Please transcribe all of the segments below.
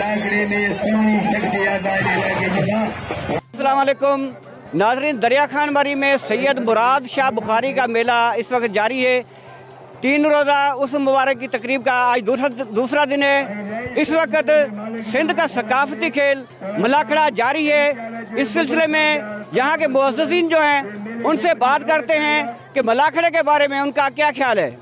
अस्सलाम वालेकुम नाज़रीन, दरिया खान मरी में सैयद मुराद शाह बुखारी का मेला इस वक्त जारी है। 3 रोज़ा उस मुबारक की तकरीब का आज दूसरा दिन है। इस वक्त सिंध का सकाफती खेल मलाखड़ा जारी है। इस सिलसिले में यहाँ के मुअज़्ज़िज़ीन जो हैं उनसे बात करते हैं कि मलाखड़े के बारे में उनका क्या ख्याल है।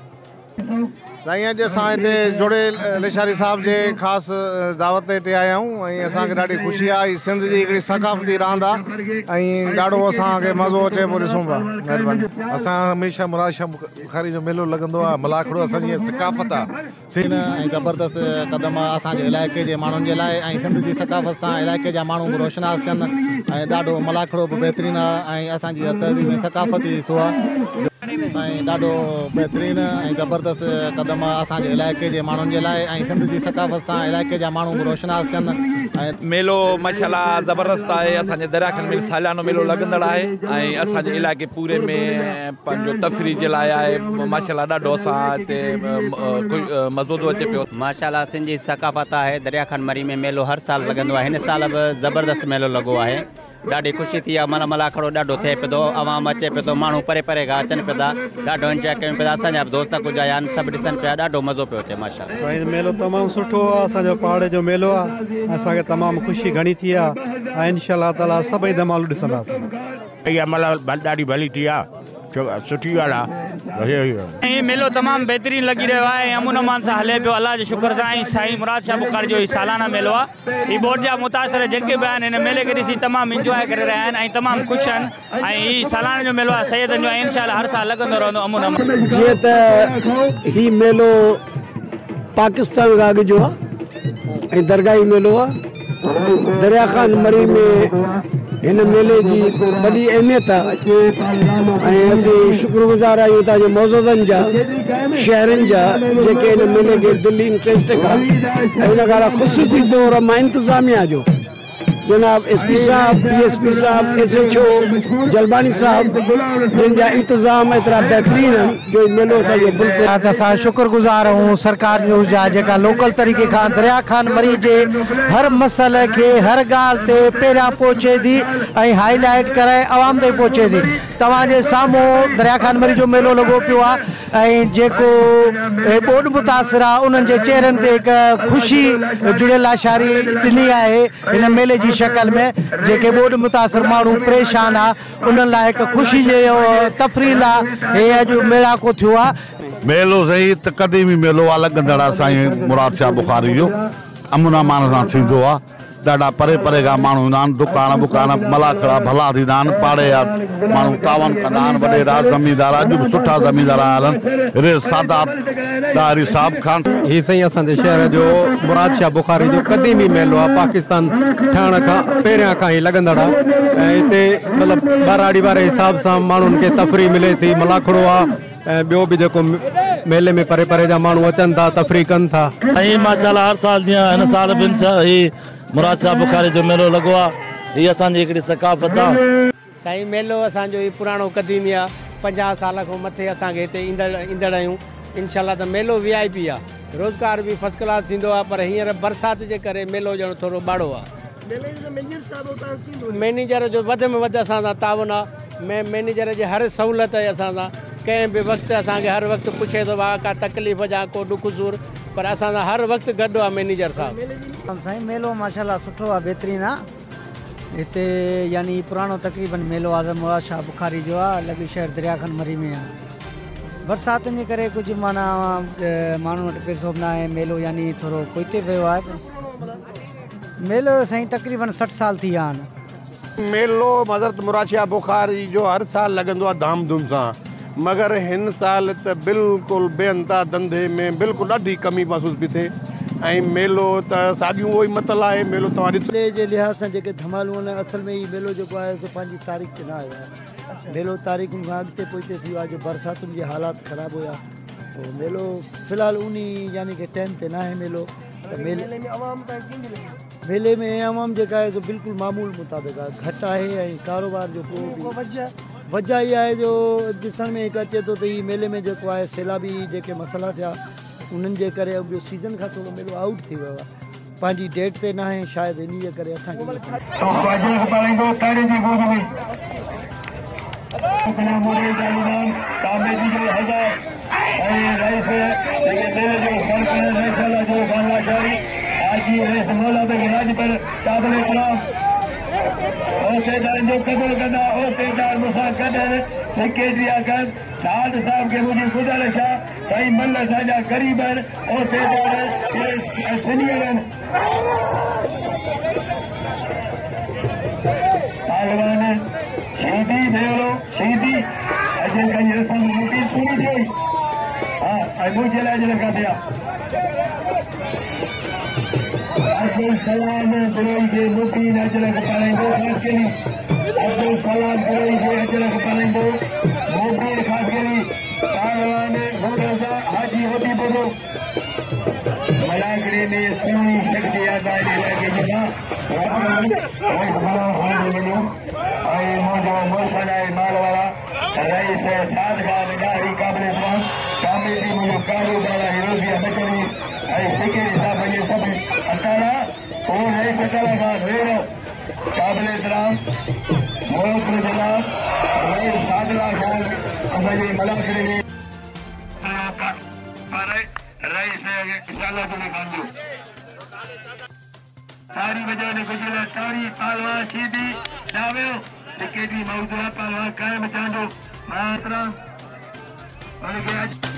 साईं अॼु असां हिते जोड़े लिशारी साहब जे ख़ासि दावत ते आया आहियूं ऐं असांखे ॾाढी ख़ुशी आहे। हीअ सिंध जी हिकिड़ी सकाफ़ती रांदि आहे ऐं ॾाढो असांखे मज़ो अचे पोइ ॾिसूं पिया। महिरबानी। असां हमेशह मुराद शाह बुखारी जो मेलो लॻंदो आहे। मलाखड़ो असांजी सकाफ़त आहे। सिंध ऐं ज़बरदस्त क़दम आहे असांजे इलाइक़े जे माण्हुनि जे लाइ ऐं सिंध जी सकाफ़त सां इलाइक़े जा माण्हू बि रोशनास थियनि ऐं ॾाढो मलाखड़ो बि बहितरीनु आहे ऐं असांजी तहज़ीब ऐं सकाफ़ती हिसो आहे। साईं ॾाढो बहितरीनु ऐं ज़बरदस्त क़दम आहे असांजे इलाइक़े जे माण्हुनि जे लाइ ऐं सिंध जी सकाफ़त सां इलाइक़े जा माण्हू बि रोशनास थियनि ऐं मेलो माशाल्लाह ज़बरदस्त आहे। असांजे दरिया खान में सालियानो मेलो लॻंदड़ आहे ऐं असांजे इलाइक़े पूरे में पंहिंजो तफ़रीह जे लाइ आहे। माशाल्लाह ॾाढो असां हिते मज़ो थो अचे पियो। माशाल्लाह सिंध जी सकाफ़त आहे। दरिया खान मरी में मेलो हर साल लॻंदो आहे। हिन साल बि ज़बरदस्त मेलो लॻो आहे। ॾाढी ख़ुशी थी आहे। मलाखड़ो ॾाढो थिए पियो थो, आवाम अचे पियो थो, माण्हू परे परे खां अचनि पिया था, ॾाढो इंजॉय कयूं पिया। असांजा दोस्त कुझु आया आहिनि, सभु ॾिसनि पिया, ॾाढो मज़ो पियो अचे माशाल्लाह। साईं मेलो तमामु सुठो आहे। असांजो पहाड़ जो मेलो आहे। असांखे तमामु ख़ुशी घणी थी आहे ऐं इंशाअल्लाह ताला सभई धमालू ॾिसंदासीं। इहा मतलब ॾाढी भली थी आहे, सुठी ॻाल्हि आहे। ये मेलो तमामु बहितरीनु लॻी रहियो आहे ऐं अमन अमान सां हले पियो अलाह जे शुक्र सां। ऐं साईं मुराद शाह बुखारी जो ही सालाना मेलो आहे। हीअ बोर्ड जा मुतासिर जेके बि आहिनि हिन मेले खे ॾिसी तमामु इंजॉय करे रहिया आहिनि ऐं तमामु ख़ुशि आहिनि। ऐं हीअ सालाना जो मेलो आहे सैयदनि जो ऐं इंशाअल्लाह हर साल लॻंदो रहंदो अमन अमान। जीअं त हीअ मेलो पाकिस्तान खां अॻु जो आहे ऐं दरगाही मेलो आहे। दरिया खान मरी में हिन मेले जी वॾी अहमियत आहे ऐं असीं शुक्रगुज़ार आहियूं तव्हांजे मौज़ूदनि जा, शहरनि जा जेके हिन मेले खे दिल्ली इंट्रस्ट कया ऐं हिन खां ख़ुशूसी तौर मां इंतिज़ामिया जो जनाब SP साहब, DSP साहब, SHO जलबानी साहब जिन जा इंतज़ाम एतिरा बहितरीनु आहिनि जो मेलो असांजो बिल्कुलु। असां शुक्रगुज़ार आहियूं सरकार न्यूज़ जा जेका लोकल तरीक़े खां दरिया खान मरी जे हर मसइले खे हर ॻाल्हि ते पहिरियां पहुचे थी ऐं हाईलाइट कराए आवाम ताईं पहुचे थी। तव्हांजे साम्हूं दरिया खान मरी जो मेलो लॻो पियो आहे ऐं जेको बोर्ड मुतासिर आहे उन्हनि जे चेहरनि ते हिकु ख़ुशी जुड़ियल आशारी ॾिनी आहे हिन मेले जी शक्ल में। जेके बोर्ड मुतासिर माण्हू परेशान आहे उन्हनि लाइ हिकु ख़ुशी जे तफ़रील आहे। हे अॼु मेड़ाको थियो आहे। मेलो सही त क़दीमी मेलो आहे लॻंदड़ आहे साईं मुराद शाह बुखारी जो। अमन अमान सां थींदो आहे। ॾाढा परे परे खां माण्हू ईंदा आहिनि। दुकान बुकान मलाखड़ा भला थींदा आहिनि। पाड़े जा माण्हू तावन कंदा आहिनि। वॾेरा ज़मींदार अॼु बि सुठा ज़मींदार आया आहिनि। रे सादात दारी साहब खान। हीअ साईं असांजे शहर जो मुराद शाह बुखारी जो क़दीमी मेलो आहे। पाकिस्तान ठहण खां पहिरियां खां ई लॻंदड़ आहे ऐं हिते मतिलबु ॿारहाड़ी वारे हिसाब सां माण्हुनि खे तफ़रीह मिले थी। मलाखड़ो आहे ऐं ॿियो बि जेको मेले में परे परे जा माण्हू अचनि था, तफ़रीह कनि था। ऐं माशाल्लाह हर साल जीअं हिन साल बि मुराद शाह बुखारी जो मेलो लॻो आहे। हीअ असांजी हिकिड़ी सकाफ़त आहे। साईं मेलो असांजो ही पुराणो क़दीमी आहे। 50 साल खां मथे असांखे हिते ईंदड़ आहियूं। इंशाअल्लाह त मेलो VIP आहे। रोज़गार बि फर्स्ट क्लास थींदो आहे पर हींअर बरसाति जे करे मेलो ॼणो थोरो ॿाड़ो आहे। मैनेजर जो वधि में वधि असां सां तावन आहे। मैनेजर जे हर सहूलियत असां सां कंहिं बि वक़्तु असांखे हर वक़्तु पुछे थो भाउ का तकलीफ़ जा को ॾुख सूर पर असां सां हर वक़्तु गॾु आहे मैनेजर साहब। साईं मेलो माशाल्लाह सुठो आहे, बहितरीनु आहे। हिते यानी पुराणो तक़रीबन मेलो आहे मुराद शाह बुखारी जो आहे। लॻी शहर दरिया खान मरी में आहे। बरसातुनि जे करे कुझु माना माण्हू वटि पैसो बि न आहे। मेलो यानी थोरो कोइते पियो आहे। मेलो साईं तक़रीबन 60 साल थी विया आहिनि। मेलो हज़रत मुराद शाह बुखारी जो हर साल लॻंदो आहे धाम धूम सां मगर हिन साल त बिल्कुलु बेअंता धंधे में बिल्कुलु ॾाढी कमी महसूस पई थिए ऐं मेलो त साॻियूं उहो ई मतलबु आहे। मेलो तव्हां ॾिसो जे लिहाज़ सां जेके धमालूं आहिनि असल में ही मेलो जेको आहे सो पंहिंजी तारीख़ ते न आयो आहे। मेलो तारीख़ुनि खां अॻिते पोइते थी वियो आहे जो बरसातुनि जे हालात ख़राबु हुया। मेलो फ़िलहालु उन यानी कि टाइम ते न आहे मेलो। त मेले में आवाम जेका आहे सो बिल्कुलु मामूल मुताबिक़ आहे, घटि आहे ऐं कारोबार जो को वजह इहा आहे जो ॾिसण में हिकु अचे थो त हीअ मेले में जेको आहे सैलाबी जेके मसइला थिया उन्हनि जे करे ॿियो सीज़न खां थोरो मेलो आउट थी वियो आहे। पंहिंजी डेट ते न आहे शायदि इन्हीअ करे असांखे सेक्रेटरी आगन साध साहब के मुझे खुदा लशा भाई मल्ला साजा गरीब है और सीनियर पहलवान शहीदी भेलो शहीदी अजय का ये रस्म मुमकिन पूरी थी हाँ मुझे लाज लगा दिया अब्दुल सलाम बुलाई के मुमकिन अजलक पालेंगे खास के लिए अब्दुल सलाम बुलाई के अजलक पालेंगे मुमकिन खास के लिए पहलवान होदा हाजी होती बोलो मलाकड़ी में सुनी शक्ति आता है लगे जगह आई मोजो मोसला माल वाला रईस साथ का निगाही काबिल इस्लाम कामिली मुझे कारो वाला हिरोजिया बचनी आई सिक्के साहब ये सब अतारा और नहीं सकला का रेरो काबिल इस्लाम मोहम्मद जनाब रईस सादला खान अबे मलाकड़ी में रईस इंशाल्लाह को निकालो सारी वजह ने गुजरा सारी पहलवान सीधी जावे सेक्रेटरी मौजूदा पहलवान कायम चांदो मातरा और